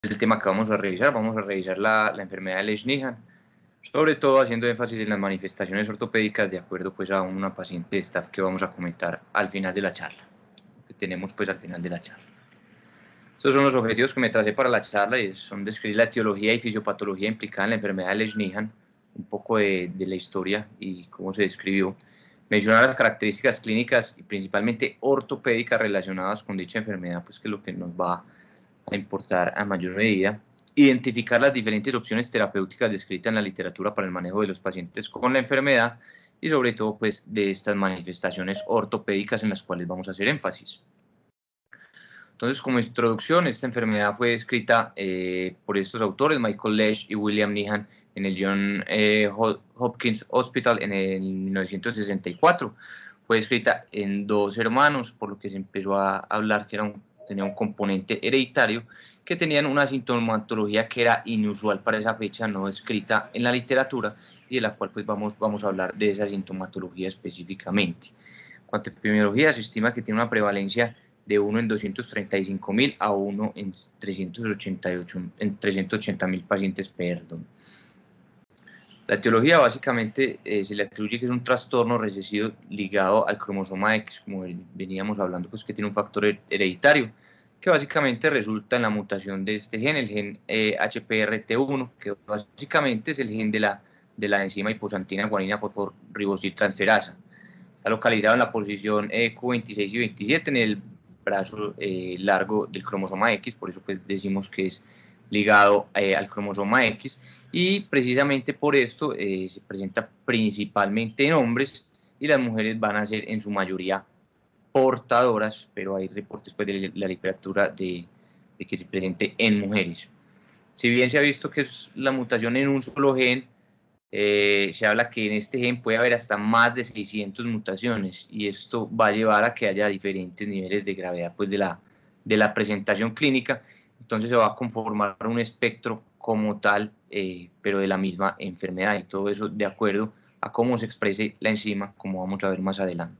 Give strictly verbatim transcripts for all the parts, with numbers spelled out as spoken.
el tema que vamos a revisar. Vamos a revisar la, la enfermedad de Lesch-Nyhan, sobre todo haciendo énfasis en las manifestaciones ortopédicas de acuerdo pues a una paciente de staff que vamos a comentar al final de la charla, que tenemos pues al final de la charla. Estos son los objetivos que me tracé para la charla y son describir la etiología y fisiopatología implicada en la enfermedad de Lesch-Nyhan, un poco de, de la historia y cómo se describió, mencionar las características clínicas y principalmente ortopédicas relacionadas con dicha enfermedad, pues que es lo que nos va a importar a mayor medida, identificar las diferentes opciones terapéuticas descritas en la literatura para el manejo de los pacientes con la enfermedad y sobre todo pues de estas manifestaciones ortopédicas en las cuales vamos a hacer énfasis. Entonces, como introducción, esta enfermedad fue descrita eh, por estos autores, Michael Lesch y William Nyhan, en el John eh, Hopkins Hospital en el mil novecientos sesenta y cuatro. Fue descrita en dos hermanos, por lo que se empezó a hablar que era un, tenía un componente hereditario, que tenían una sintomatología que era inusual para esa fecha, no descrita en la literatura, y de la cual pues vamos, vamos a hablar de esa sintomatología específicamente. En cuanto a epidemiología, se estima que tiene una prevalencia de uno en doscientos treinta y cinco mil a uno en trescientos ochenta y ocho, en trescientos ochenta mil pacientes, perdón. La etiología básicamente eh, se le atribuye que es un trastorno recesivo ligado al cromosoma X, como veníamos hablando, pues que tiene un factor hereditario, que básicamente resulta en la mutación de este gen, el gen eh, H P R T uno, que básicamente es el gen de la, de la enzima hiposantina guanina fosforibosiltransferasa. Está localizado en la posición eh, Q veintiséis y veintisiete en el brazo eh, largo del cromosoma X, por eso pues decimos que es ligado eh, al cromosoma X, y precisamente por esto eh, se presenta principalmente en hombres y las mujeres van a ser en su mayoría portadoras, pero hay reportes pues, de la literatura de, de que se presente en mujeres. Si bien se ha visto que es la mutación en un solo gen, eh, se habla que en este gen puede haber hasta más de seiscientas mutaciones y esto va a llevar a que haya diferentes niveles de gravedad pues, de, la, de la presentación clínica. Entonces se va a conformar un espectro como tal, eh, pero de la misma enfermedad, y todo eso de acuerdo a cómo se exprese la enzima, como vamos a ver más adelante.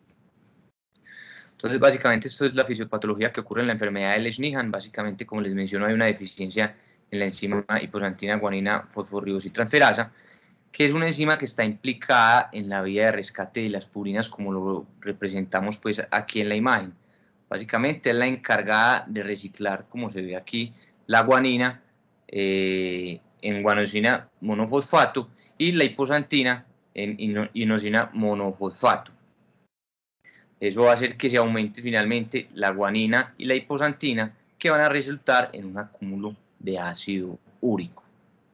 Entonces, básicamente, esto es la fisiopatología que ocurre en la enfermedad de Lesch-Nyhan. Básicamente, como les menciono, hay una deficiencia en la enzima hiposantina guanina fosforibosiltransferasa, que es una enzima que está implicada en la vía de rescate de las purinas, como lo representamos pues aquí en la imagen. Básicamente es la encargada de reciclar, como se ve aquí, la guanina eh, en guanosina monofosfato y la hiposantina en inosina monofosfato. Eso va a hacer que se aumente finalmente la guanina y la hiposantina, que van a resultar en un acúmulo de ácido úrico.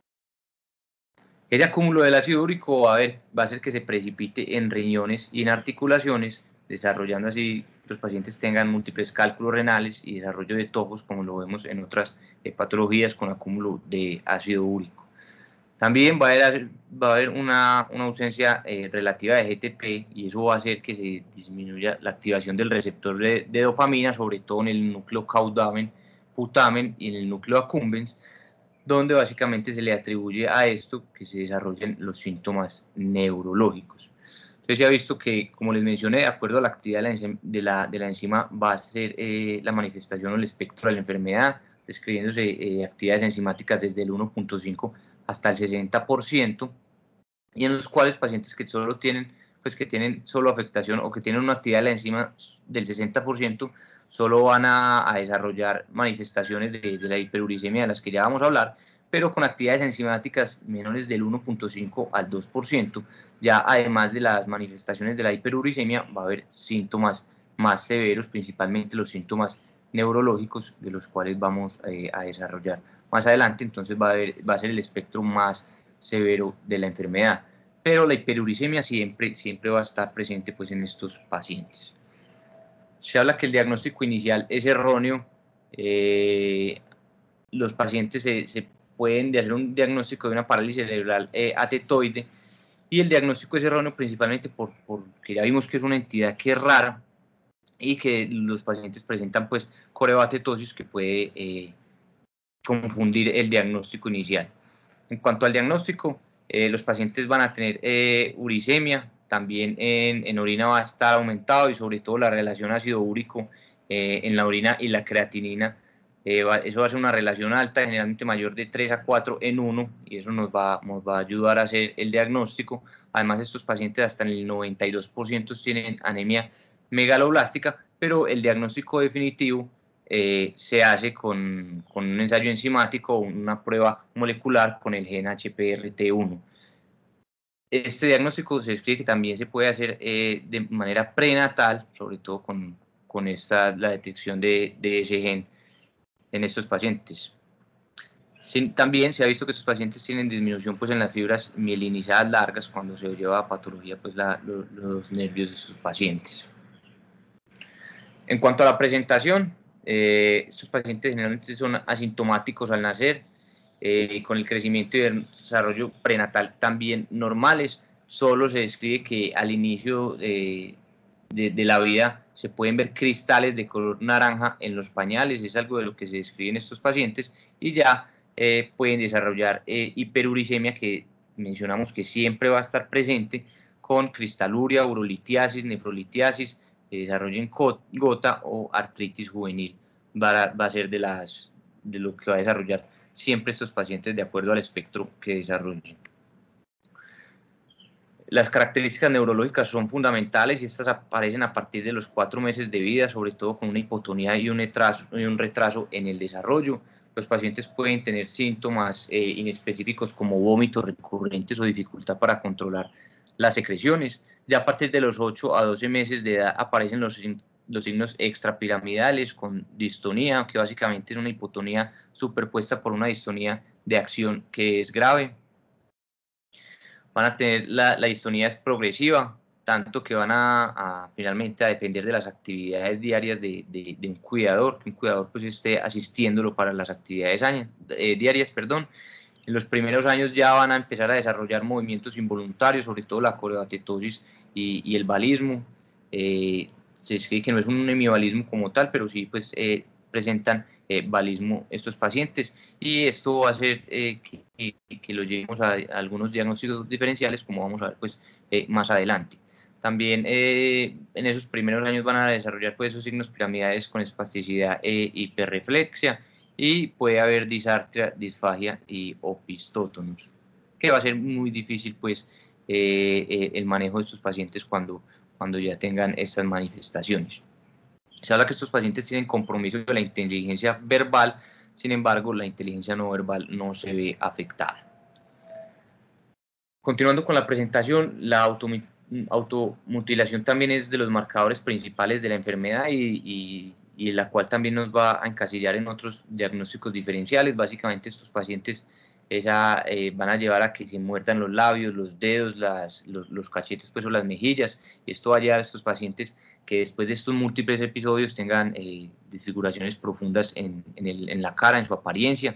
Ese acúmulo del ácido úrico va a, ver, va a hacer que se precipite en riñones y en articulaciones, desarrollando así que los pacientes tengan múltiples cálculos renales y desarrollo de tojos, como lo vemos en otras eh, patologías con acúmulo de ácido úrico. También va a haber, va a haber una, una ausencia eh, relativa de G T P y eso va a hacer que se disminuya la activación del receptor de, de dopamina, sobre todo en el núcleo caudamen, putamen y en el núcleo accumbens, donde básicamente se le atribuye a esto que se desarrollen los síntomas neurológicos. Entonces se ha visto que, como les mencioné, de acuerdo a la actividad de la, de la, de la enzima, va a ser eh, la manifestación o el espectro de la enfermedad, describiéndose eh, actividades enzimáticas desde el uno punto cinco hasta el sesenta por ciento, y en los cuales pacientes que solo tienen, pues que tienen solo afectación o que tienen una actividad de la enzima del sesenta por ciento, solo van a, a desarrollar manifestaciones de, de la hiperuricemia de las que ya vamos a hablar, pero con actividades enzimáticas menores del uno punto cinco al dos por ciento. Ya además de las manifestaciones de la hiperuricemia, va a haber síntomas más severos, principalmente los síntomas neurológicos, de los cuales vamos eh, a desarrollar más adelante. Entonces va a, haber, va a ser el espectro más severo de la enfermedad, pero la hiperuricemia siempre, siempre va a estar presente pues, en estos pacientes. Se habla que el diagnóstico inicial es erróneo, eh, los pacientes se, se pueden hacer un diagnóstico de una parálisis cerebral eh, atetoide, y el diagnóstico es erróneo principalmente por, porque ya vimos que es una entidad que es rara y que los pacientes presentan pues coreoatetosis que puede eh, confundir el diagnóstico inicial. En cuanto al diagnóstico, eh, los pacientes van a tener eh, uricemia, también en, en orina va a estar aumentado y sobre todo la relación ácido úrico eh, en la orina y la creatinina Eh, va, eso va a ser una relación alta, generalmente mayor de tres a cuatro en uno, y eso nos va, nos va a ayudar a hacer el diagnóstico. Además, estos pacientes hasta en el noventa y dos por ciento tienen anemia megaloblástica, pero el diagnóstico definitivo eh, se hace con, con un ensayo enzimático o una prueba molecular con el gen H P R T uno. Este diagnóstico se describe que también se puede hacer eh, de manera prenatal, sobre todo con, con esta, la detección de, de ese gen en estos pacientes. Sí, también se ha visto que estos pacientes tienen disminución pues, en las fibras mielinizadas largas cuando se lleva a patología pues, la, los, los nervios de estos pacientes. En cuanto a la presentación, eh, estos pacientes generalmente son asintomáticos al nacer, eh, con el crecimiento y el desarrollo prenatal también normales. Solo se describe que al inicio eh, de, de la vida se pueden ver cristales de color naranja en los pañales, es algo de lo que se describe en estos pacientes, y ya eh, pueden desarrollar eh, hiperuricemia, que mencionamos que siempre va a estar presente, con cristaluria, urolitiasis, nefrolitiasis, que desarrollen gota o artritis juvenil. Va a, va a ser de, las, de lo que va a desarrollar siempre estos pacientes de acuerdo al espectro que desarrollen. Las características neurológicas son fundamentales y estas aparecen a partir de los cuatro meses de vida, sobre todo con una hipotonía y un retraso, y un retraso en el desarrollo. Los pacientes pueden tener síntomas eh, inespecíficos como vómitos recurrentes o dificultad para controlar las secreciones. Ya a partir de los ocho a doce meses de edad aparecen los, los signos extrapiramidales con distonía, que básicamente es una hipotonía superpuesta por una distonía de acción que es grave. Van a tener la, la distonía es progresiva, tanto que van a, a finalmente a depender de las actividades diarias de, de, de un cuidador, que un cuidador pues esté asistiéndolo para las actividades años, eh, diarias, perdón. En los primeros años ya van a empezar a desarrollar movimientos involuntarios, sobre todo la coreoatetosis y, y el balismo. Eh, se escribe que no es un hemibalismo como tal, pero sí pues eh, presentan eh, balismo estos pacientes, y esto va a hacer eh, que, que, que, lo llevemos a, a algunos diagnósticos diferenciales, como vamos a ver pues eh, más adelante. También eh, en esos primeros años van a desarrollar pues esos signos piramidales con espasticidad e hiperreflexia, y puede haber disartria, disfagia y opistótonos, que va a ser muy difícil pues eh, eh, el manejo de estos pacientes cuando, cuando ya tengan estas manifestaciones. Se habla que estos pacientes tienen compromiso de la inteligencia verbal, sin embargo, la inteligencia no verbal no se ve afectada. Continuando con la presentación, la automutilación también es de los marcadores principales de la enfermedad y, y, y la cual también nos va a encasillar en otros diagnósticos diferenciales. Básicamente estos pacientes esa, eh, van a llevar a que se muerdan los labios, los dedos, las, los, los cachetes pues, o las mejillas, y esto va a llevar a estos pacientes que después de estos múltiples episodios tengan eh, desfiguraciones profundas en, en, el, en la cara, en su apariencia.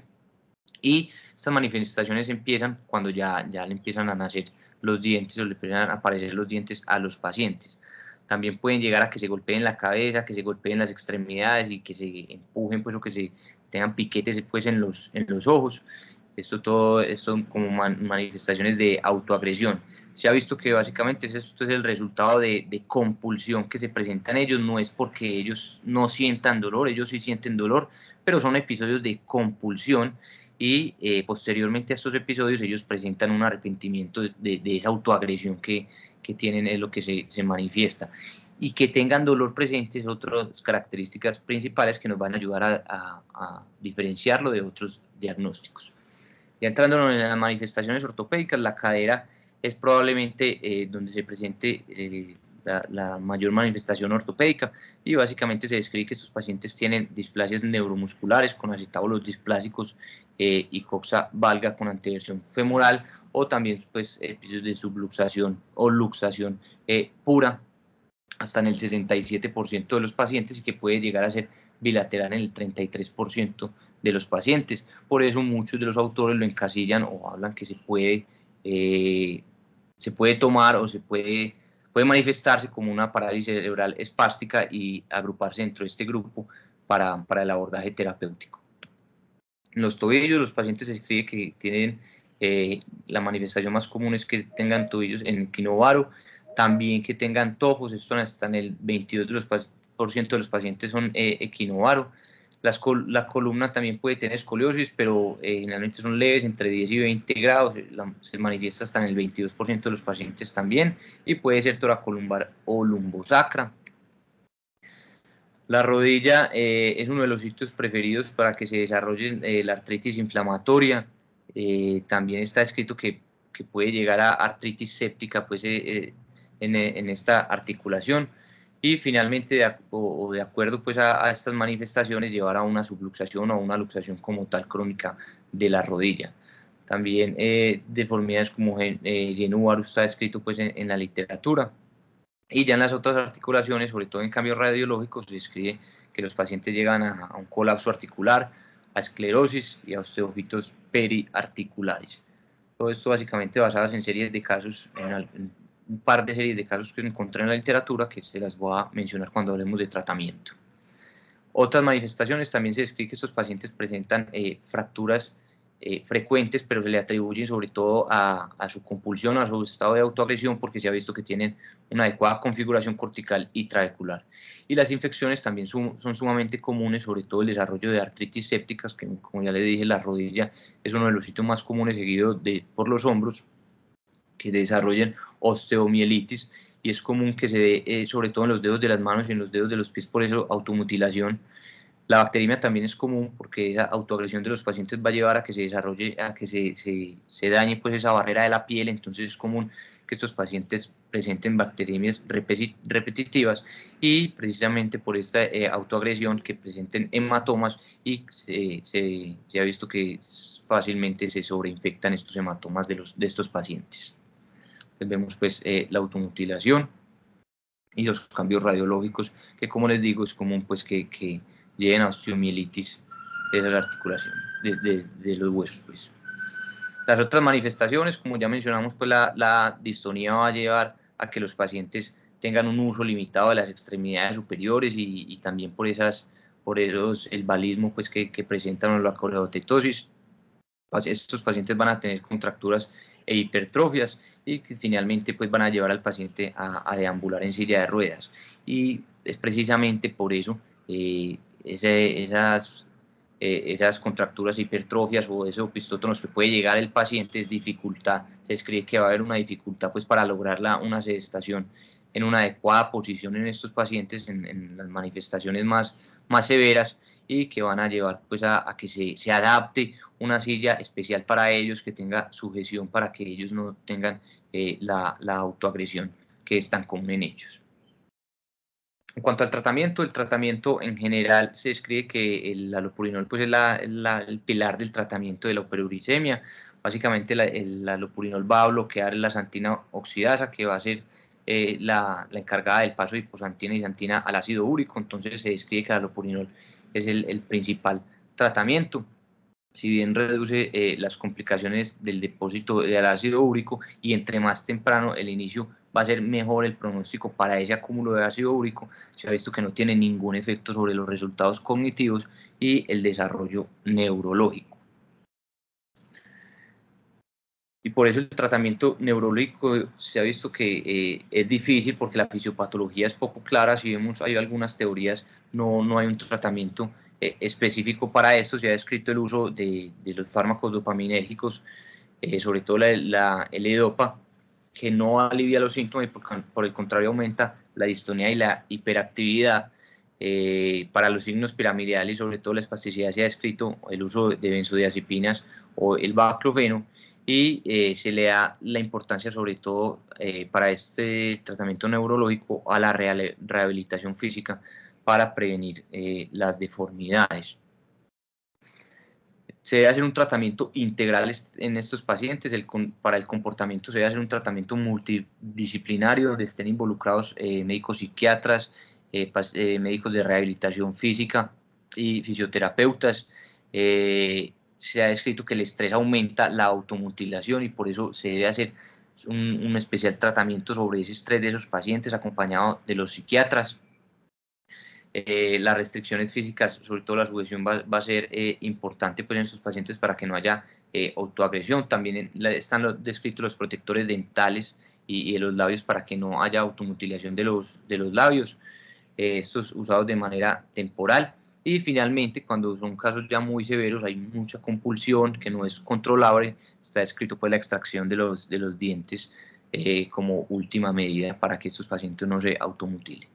Y estas manifestaciones empiezan cuando ya, ya le empiezan a nacer los dientes o le empiezan a aparecer los dientes a los pacientes. También pueden llegar a que se golpeen la cabeza, que se golpeen las extremidades y que se empujen pues, o que se tengan piquetes pues, en, los, en los ojos. Esto todo esto son como man, manifestaciones de autoagresión. Se ha visto que básicamente esto es el resultado de, de compulsión que se presenta en ellos. No es porque ellos no sientan dolor, ellos sí sienten dolor, pero son episodios de compulsión, y eh, posteriormente a estos episodios ellos presentan un arrepentimiento de, de, de esa autoagresión que, que tienen, es lo que se, se manifiesta. Y que tengan dolor presente es otras características principales que nos van a ayudar a, a, a diferenciarlo de otros diagnósticos. Ya entrando en las manifestaciones ortopédicas, la cadera es probablemente eh, donde se presente eh, la, la mayor manifestación ortopédica, y básicamente se describe que estos pacientes tienen displasias neuromusculares con acetábulos displásicos eh, y coxa valga con anteversión femoral, o también pues, episodios de subluxación o luxación eh, pura, hasta en el sesenta y siete por ciento de los pacientes, y que puede llegar a ser bilateral en el treinta y tres por ciento de los pacientes. Por eso muchos de los autores lo encasillan o hablan que se puede, eh, se puede tomar o se puede, puede manifestarse como una parálisis cerebral espástica y agruparse dentro de este grupo para, para el abordaje terapéutico. En los tobillos, los pacientes se escribe que tienen eh, la manifestación más común es que tengan tobillos en el equinovaro, también que tengan tojos, esto hasta en el veintidós por ciento de los pacientes son eh, equinovaro. Las col la columna también puede tener escoliosis, pero eh, generalmente son leves, entre diez y veinte grados, la, se manifiesta hasta en el veintidós por ciento de los pacientes también, y puede ser toracolumbar o lumbosacra. La rodilla eh, es uno de los sitios preferidos para que se desarrolle eh, la artritis inflamatoria. Eh, también está escrito que, que, puede llegar a artritis séptica pues, eh, en, en, esta articulación. Y finalmente, de, o, o de acuerdo pues, a, a estas manifestaciones, llevar a una subluxación o una luxación como tal crónica de la rodilla. También eh, deformidades como eh, Genu Barú está escrito pues, en, en la literatura. Y ya en las otras articulaciones, sobre todo en cambios radiológicos, se describe que los pacientes llegan a, a un colapso articular, a esclerosis y a osteofitos periarticulares. Todo esto básicamente basadas en series de casos, en, en un par de series de casos que encontré en la literatura, que se las voy a mencionar cuando hablemos de tratamiento. Otras manifestaciones, también se describe que estos pacientes presentan eh, fracturas eh, frecuentes, pero se le atribuyen sobre todo a, a su compulsión, a su estado de autoagresión, porque se ha visto que tienen una adecuada configuración cortical y trabecular. Y las infecciones también son, son sumamente comunes, sobre todo el desarrollo de artritis sépticas, que como ya le dije, la rodilla es uno de los sitios más comunes, seguido de, por los hombros, que desarrollen osteomielitis, y es común que se dé eh, sobre todo en los dedos de las manos y en los dedos de los pies, por eso automutilación. La bacteriemia también es común porque esa autoagresión de los pacientes va a llevar a que se desarrolle, a que se, se, se dañe pues esa barrera de la piel, entonces es común que estos pacientes presenten bacteriemias repetitivas, y precisamente por esta eh, autoagresión que presenten hematomas, y se, se, se ha visto que fácilmente se sobreinfectan estos hematomas de, los, de estos pacientes. Entonces vemos pues eh, la automutilación y los cambios radiológicos, que como les digo es común pues que, que lleven a osteomielitis de la articulación, de, de, de los huesos pues. Las otras manifestaciones, como ya mencionamos, pues la, la distonía va a llevar a que los pacientes tengan un uso limitado de las extremidades superiores, y, y también por esas, por esos, el balismo pues que, que presentan la coledotestosis. Estos pacientes van a tener contracturas e hipertrofias, y que finalmente pues van a llevar al paciente a, a deambular en silla de ruedas. Y es precisamente por eso eh, ese, esas, eh, esas contracturas e hipertrofias o esos opistótonos que puede llegar el paciente es dificultad. Se describe que va a haber una dificultad pues para lograr la, una sedestación en una adecuada posición en estos pacientes, en, en las manifestaciones más, más severas, y que van a llevar pues a, a que se, se adapte una silla especial para ellos, que tenga sujeción para que ellos no tengan eh, la, la autoagresión que es tan común en ellos. En cuanto al tratamiento, el tratamiento en general se describe que el alopurinol pues, es la, la, el pilar del tratamiento de la hiperuricemia. Básicamente la, el alopurinol va a bloquear la xantina oxidasa, que va a ser eh, la, la encargada del paso de hipoxantina y xantina al ácido úrico. Entonces se describe que el alopurinol es el, el principal tratamiento. Si bien reduce eh, las complicaciones del depósito del ácido úrico, y entre más temprano el inicio va a ser mejor el pronóstico para ese acúmulo de ácido úrico, se ha visto que no tiene ningún efecto sobre los resultados cognitivos y el desarrollo neurológico. Y por eso el tratamiento neurológico se ha visto que eh, es difícil, porque la fisiopatología es poco clara. Si vemos, hay algunas teorías, no, no hay un tratamiento eh, específico para esto. Se ha descrito el uso de, de los fármacos dopaminérgicos, eh, sobre todo la, la L-Dopa, que no alivia los síntomas y por, por el contrario aumenta la distonía y la hiperactividad. Eh, para los signos piramidales y sobre todo la espasticidad se ha descrito el uso de benzodiazepinas o el baclofeno, y eh, se le da la importancia sobre todo eh, para este tratamiento neurológico a la real, rehabilitación física para prevenir eh, las deformidades. Se debe hacer un tratamiento integral en estos pacientes. El, para el comportamiento se debe hacer un tratamiento multidisciplinario donde estén involucrados eh, médicos psiquiatras, eh, eh, médicos de rehabilitación física y fisioterapeutas. Eh, se ha descrito que el estrés aumenta la automutilación, y por eso se debe hacer un, un especial tratamiento sobre ese estrés de esos pacientes, acompañado de los psiquiatras. Eh, las restricciones físicas, sobre todo la sujeción, va, va a ser eh, importante pues, en estos pacientes para que no haya eh, autoagresión. También en la, están los, descritos los protectores dentales y, y de los labios para que no haya automutilación de los, de los labios, eh, estos usados de manera temporal. Y finalmente, cuando son casos ya muy severos, hay mucha compulsión que no es controlable, está escrito pues la extracción de los, de los dientes eh, como última medida para que estos pacientes no se automutilen.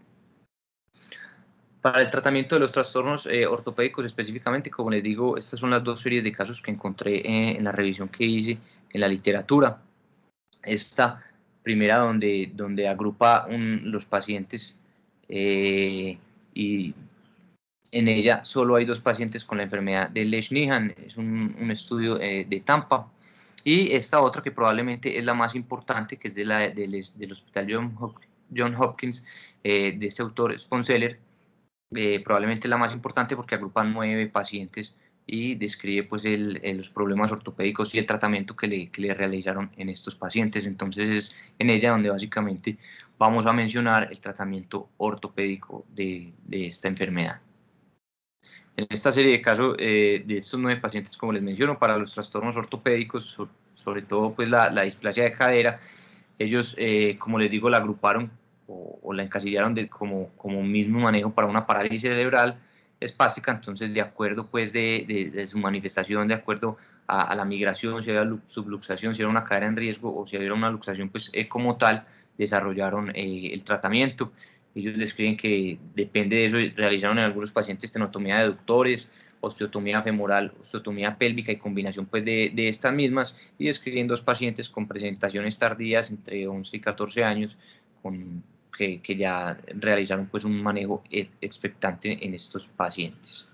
Para el tratamiento de los trastornos eh, ortopédicos específicamente, como les digo, estas son las dos series de casos que encontré eh, en la revisión que hice en la literatura. Esta primera donde, donde agrupa un, los pacientes eh, y en ella solo hay dos pacientes con la enfermedad de Lesch-Nyhan, es un, un estudio eh, de Tampa. Y esta otra que probablemente es la más importante, que es de la, de, del Hospital John, Hop, John Hopkins, eh, de este autor Sponseller, eh, probablemente la más importante porque agrupa nueve pacientes y describe pues el, el, los problemas ortopédicos y el tratamiento que le, que le realizaron en estos pacientes. Entonces es en ella donde básicamente vamos a mencionar el tratamiento ortopédico de, de esta enfermedad. En esta serie de casos eh, de estos nueve pacientes, como les menciono, para los trastornos ortopédicos, so, sobre todo pues la, la displasia de cadera, ellos, eh, como les digo, la agruparon o, o la encasillaron de, como, como un mismo manejo para una parálisis cerebral espástica. Entonces, de acuerdo pues de, de, de su manifestación, de acuerdo a, a la migración, si había subluxación, si era una cadera en riesgo o si había una luxación, pues eh, como tal, desarrollaron eh, el tratamiento. Ellos describen que depende de eso, realizaron en algunos pacientes tenotomía de aductores, osteotomía femoral, osteotomía pélvica y combinación pues de, de estas mismas, y describen dos pacientes con presentaciones tardías entre once y catorce años con, que, que ya realizaron pues un manejo expectante en estos pacientes.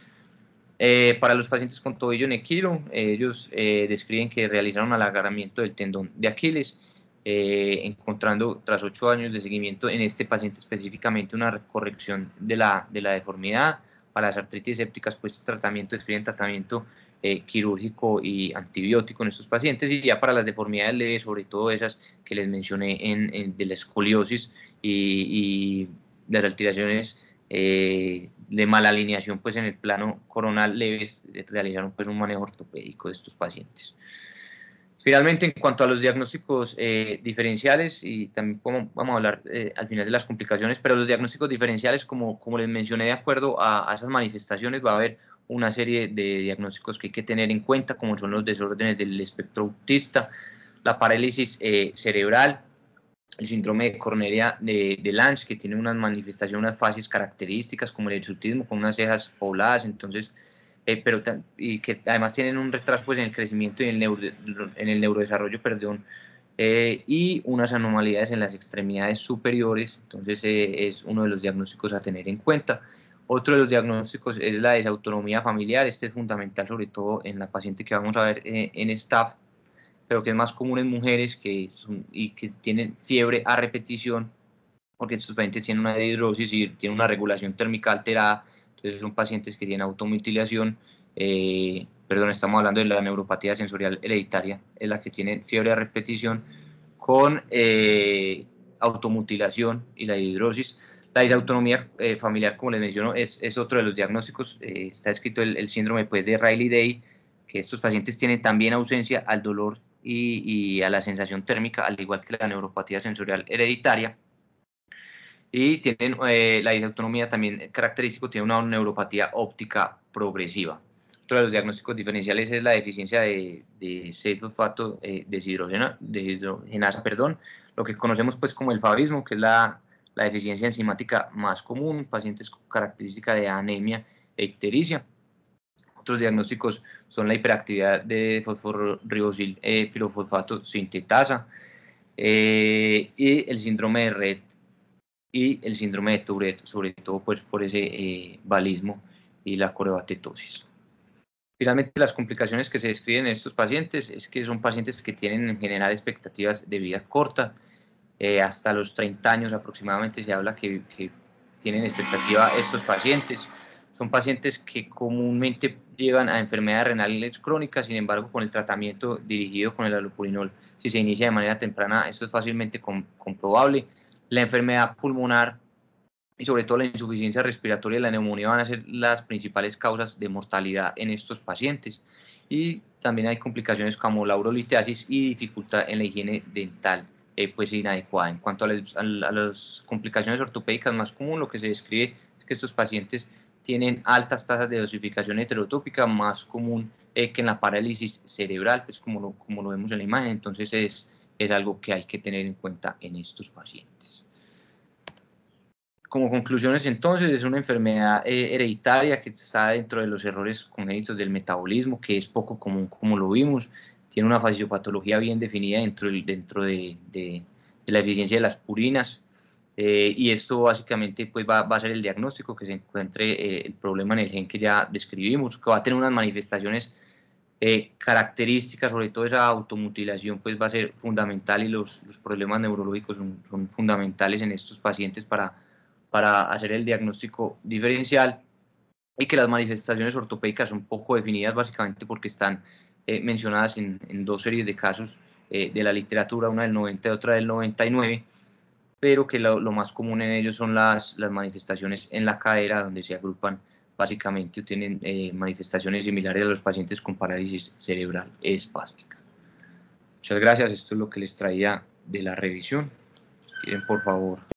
Eh, para los pacientes con tobillo en equilo, eh, ellos eh, describen que realizaron alargamiento del tendón de Aquiles, eh, encontrando tras ocho años de seguimiento en este paciente específicamente una corrección de la, de la deformidad. Para las artritis sépticas, pues tratamiento, describen tratamiento eh, quirúrgico y antibiótico en estos pacientes, y ya para las deformidades leves, sobre todo esas que les mencioné en, en de la escoliosis y, y las alteraciones eh, de mala alineación pues en el plano coronal leves, realizaron pues un manejo ortopédico de estos pacientes. Finalmente, en cuanto a los diagnósticos eh, diferenciales, y también vamos a hablar eh, al final de las complicaciones, pero los diagnósticos diferenciales, como, como les mencioné, de acuerdo a, a esas manifestaciones, va a haber una serie de diagnósticos que hay que tener en cuenta, como son los desórdenes del espectro autista, la parálisis eh, cerebral, el síndrome de Cornelia de, de Lange, que tiene unas manifestaciones, unas fases características, como el hirsutismo, con unas cejas pobladas, entonces, eh, pero y que además tienen un retraso pues, en el crecimiento y en el, neuro, en el neurodesarrollo, perdón, eh, y unas anomalías en las extremidades superiores, entonces eh, es uno de los diagnósticos a tener en cuenta. Otro de los diagnósticos es la desautonomía familiar, este es fundamental sobre todo en la paciente que vamos a ver eh, en staff, pero que es más común en mujeres que son, y que tienen fiebre a repetición, porque estos pacientes tienen una deshidrosis y tienen una regulación térmica alterada, entonces son pacientes que tienen automutilación, eh, perdón, estamos hablando de la neuropatía sensorial hereditaria, es la que tiene fiebre a repetición con eh, automutilación y la deshidrosis. La disautonomía eh, familiar, como les menciono, es, es otro de los diagnósticos, eh, está escrito el, el síndrome pues, de Riley-Day, que estos pacientes tienen también ausencia al dolor y, y a la sensación térmica, al igual que la neuropatía sensorial hereditaria. Y tienen eh, la disautonomía también característico, tiene una neuropatía óptica progresiva. Otro de los diagnósticos diferenciales es la deficiencia de, de seis fosfato eh, deshidrogenasa, perdón, lo que conocemos pues como el fabismo, que es la, la deficiencia enzimática más común, pacientes con característica de anemia e ictericia. Otros diagnósticos son la hiperactividad de fosforribosil eh, pirofosfato sintetasa eh, y el síndrome de Rett y el síndrome de Tourette, sobre todo pues, por ese eh, balismo y la coreoatetosis. Finalmente, las complicaciones que se describen en estos pacientes es que son pacientes que tienen en general expectativas de vida corta, eh, hasta los treinta años aproximadamente se habla que, que tienen expectativa estos pacientes. Son pacientes que comúnmente llevan a enfermedades renales crónicas, sin embargo, con el tratamiento dirigido con el allopurinol, si se inicia de manera temprana, esto es fácilmente com comprobable. La enfermedad pulmonar y sobre todo la insuficiencia respiratoria y la neumonía van a ser las principales causas de mortalidad en estos pacientes. Y también hay complicaciones como la urolitiasis y dificultad en la higiene dental, eh, pues inadecuada. En cuanto a las, a las complicaciones ortopédicas más comunes, lo que se describe es que estos pacientes tienen altas tasas de dosificación heterotópica, más común eh, que en la parálisis cerebral, pues como lo, como lo vemos en la imagen. Entonces es, es algo que hay que tener en cuenta en estos pacientes. Como conclusiones, entonces, es una enfermedad eh, hereditaria que está dentro de los errores congénitos del metabolismo, que es poco común como lo vimos. Tiene una fisiopatología bien definida dentro, del, dentro de, de, de la eficiencia de las purinas. Eh, y esto básicamente pues, va, va a ser el diagnóstico, que se encuentre eh, el problema en el gen que ya describimos, que va a tener unas manifestaciones eh, características, sobre todo esa automutilación, pues va a ser fundamental, y los, los problemas neurológicos son, son fundamentales en estos pacientes para para hacer el diagnóstico diferencial, y que las manifestaciones ortopédicas son poco definidas básicamente porque están eh, mencionadas en, en dos series de casos eh, de la literatura, una del noventa y otra del noventa y nueve, pero que lo, lo más común en ellos son las, las manifestaciones en la cadera, donde se agrupan básicamente o tienen eh, manifestaciones similares a los pacientes con parálisis cerebral espástica. Muchas gracias, esto es lo que les traía de la revisión. Si quieren, por favor.